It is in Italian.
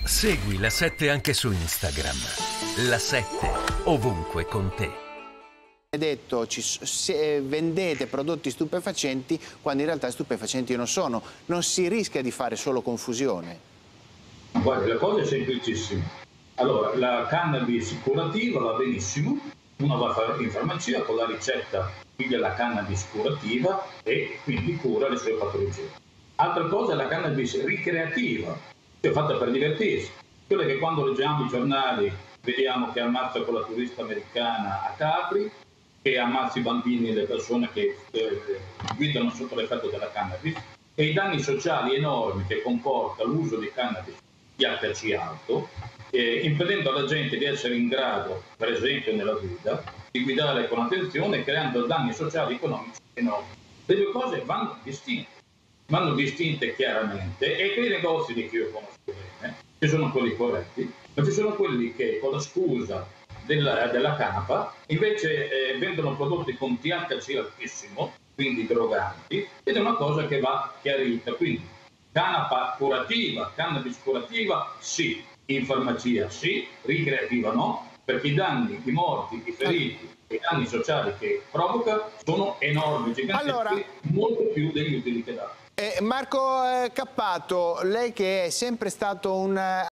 Segui La 7 anche su Instagram. La 7 ovunque con te. Detto vendete prodotti stupefacenti quando in realtà stupefacenti non sono. Non si rischia di fare solo confusione? Guarda, la cosa è semplicissima. Allora, la cannabis curativa va benissimo, uno va a fare in farmacia con la ricetta della cannabis curativa e quindi cura le sue patologie. Altra cosa è la cannabis ricreativa, che è fatta per divertirsi. Quella che quando leggiamo i giornali vediamo che ammazza quella turista americana a Capri, che ammazza i bambini e le persone che guidano sotto l'effetto della cannabis, e i danni sociali enormi che comporta l'uso di cannabis di THC alto, impedendo alla gente di essere in grado, per esempio nella guida, di guidare con attenzione, creando danni sociali e economici enormi. Le due cose vanno distinte chiaramente, e quei negozi di cui io conosco bene, ci sono quelli corretti, ma ci sono quelli che con la scusa della canapa invece vendono prodotti con THC altissimo, quindi droganti, ed è una cosa che va chiarita. Quindi cannabis curativa sì, in farmacia sì, ricreativa no, perché i danni, i morti, i feriti e i danni sociali che provoca sono enormi, giganteschi, molto più degli utili che dà. Marco Cappato, lei che è sempre stato un